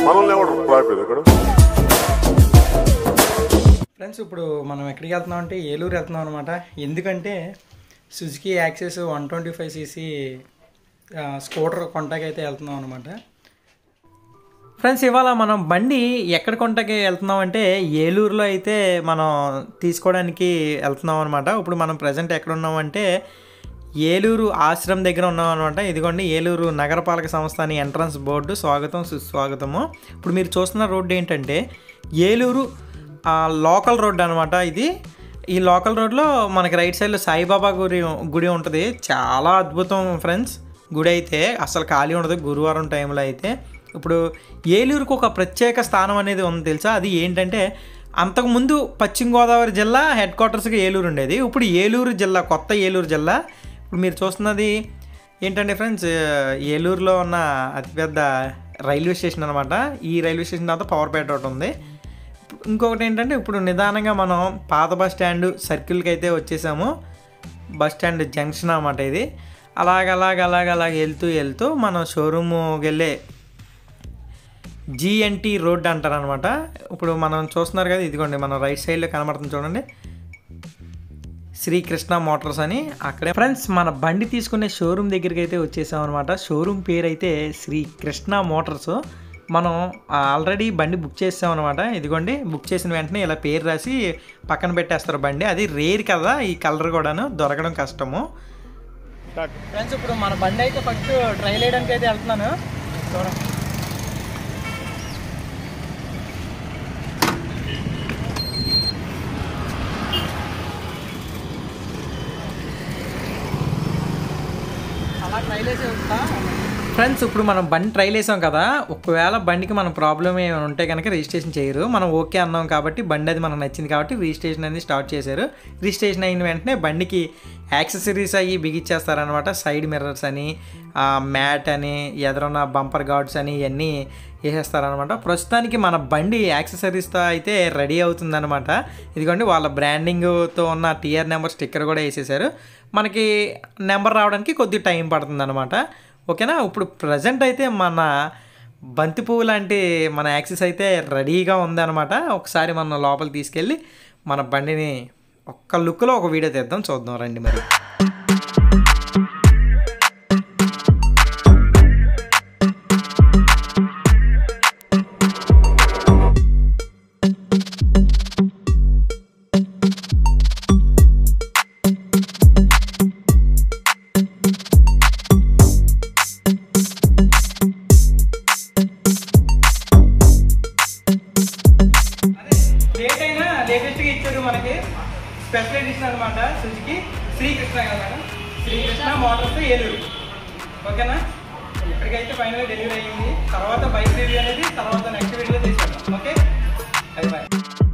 Friends ఇప్పుడు మనం ఎక్కడికి వెళ్తున్నాం అంటే ఏలూరు వెళ్తున్నాం అనమాట. ఎందుకంటే సుజుకి యాక్సెస్ 125cc స్కూటర్ కొంటాకైతే వెళ్తున్నాం అనమాట. ఫ్రెండ్స్ ఇవాళ మనం బండి ఎక్కడ కొంటాకి వెళ్తున్నాం అంటే ఏలూరులో అయితే మనం తీసుకోవడానికి వెళ్తున్నాం అనమాట. ఇప్పుడు మనం ప్రజెంట్ ఎక్కడ ఉన్నామంటే ఏలూరు ఆశ్రమం దగ్గర ఉన్నాం అనమాట. ఇదిగోండి ఏలూరు నగరపాలక సంస్థ అని ఎంట్రన్స్ బోర్డు, స్వాగతం సుస్వాగతము. ఇప్పుడు మీరు చూస్తున్న రోడ్డు ఏంటంటే ఏలూరు లోకల్ రోడ్డు అనమాట. ఇది ఈ లోకల్ రోడ్లో మనకి రైట్ సైడ్లో సాయిబాబా గుడి ఉంటుంది. చాలా అద్భుతం ఫ్రెండ్స్ గుడి అయితే, అసలు ఖాళీ ఉండదు గురువారం టైంలో అయితే. ఇప్పుడు ఏలూరుకు ఒక ప్రత్యేక స్థానం అనేది ఉంది తెలుసా. అది ఏంటంటే అంతకుముందు పశ్చిమ గోదావరి జిల్లా హెడ్ క్వార్టర్స్గా ఏలూరు ఉండేది. ఇప్పుడు ఏలూరు జిల్లా, కొత్త ఏలూరు జిల్లా. ఇప్పుడు మీరు చూస్తున్నది ఏంటంటే ఫ్రెండ్స్ ఏలూరులో ఉన్న అతిపెద్ద రైల్వే స్టేషన్ అనమాట. ఈ రైల్వే స్టేషన్ తర్వాత పవర్పేట ఒకటి ఉంది. ఇంకొకటి ఏంటంటే ఇప్పుడు నిదానంగా మనం పాత బస్ స్టాండ్ సర్కిల్కి అయితే వచ్చేసాము. బస్ స్టాండ్ జంక్షన్ అన్నమాట ఇది. అలాగ వెళ్తూ మనం షోరూమ్కి వెళ్ళే GNT రోడ్ అంటారు అనమాట. ఇప్పుడు మనం చూస్తున్నారు కదా, ఇదిగోండి మనం రైట్ సైడ్లో కనబడుతుంది చూడండి, శ్రీకృష్ణ మోటార్స్ అని. అక్కడే ఫ్రెండ్స్ మన బండి తీసుకునే షోరూమ్ దగ్గరికి అయితే వచ్చేసాం అనమాట. షోరూమ్ పేరు అయితే శ్రీకృష్ణ మోటార్స్. మనం ఆల్రెడీ బండి బుక్ చేసాం అనమాట. ఇదిగోండి బుక్ చేసిన వెంటనే ఇలా పేరు రాసి పక్కన పెట్టేస్తారు బండి. అది రేర్ కదా, ఈ కలర్ కూడాను దొరకడం కష్టము. ఫ్రెండ్స్ ఇప్పుడు మన బండి అయితే ఫస్ట్ ట్రైల్ వేయడానికి అయితే వెళ్తున్నాను. చూడండి ట్రైల్ వేసే వస్తా. ఫ్రెండ్స్ ఇప్పుడు మనం బండి ట్రైల్ వేసాం కదా, ఒకవేళ బండికి మన ప్రాబ్లం ఏమైనా ఉంటే కనుక రిజిస్ట్రేషన్ చేయరు. మనం ఓకే అన్నాం కాబట్టి బండి అది మనకు నచ్చింది కాబట్టి రిజిస్ట్రేషన్ అనేది స్టార్ట్ చేశారు. రిజిస్ట్రేషన్ అయిన వెంటనే బండికి యాక్సెసరీస్ అవి బిగించేస్తారనమాట. సైడ్ మిర్రర్స్ అని, మ్యాట్ అని, ఎదురున్న బంపర్ గార్డ్స్ అని ఇవన్నీ వేసేస్తారనమాట. ప్రస్తుతానికి మన బండి యాక్సెసరీస్తో అయితే రెడీ అవుతుందన్నమాట. ఇదిగోండి వాళ్ళ బ్రాండింగ్తో ఉన్న TR నెంబర్ స్టిక్కర్ కూడా వేసేసారు. మనకి నెంబర్ రావడానికి కొద్ది టైం పడుతుంది అనమాట. ఓకేనా. ఇప్పుడు ప్రజెంట్ అయితే మన బంతి పువ్వు లాంటి మన యాక్సెస్ అయితే రెడీగా ఉందన్నమాట. ఒకసారి మన లోపల తీసుకెళ్ళి మన బండిని ఒక్క లుక్లో ఒక వీడియో తీద్దాం, చూద్దాం రండి మరి. లేటెస్ట్గా ఇచ్చారు మనకి స్పెషల్ ఎడిషన్ అనమాట. సుజుకి శ్రీకృష్ణ కదా మేడం, శ్రీకృష్ణ మోటార్స్ ఏలూరు. ఓకేనా. ఇక్కడికైతే ఫైనల్గా డెలివరీ అయ్యింది. తర్వాత బైక్ రివ్యూ అనేది తర్వాత నెక్స్ట్ వీడియోలో తీసుకుంటాం. Okay, bye bye.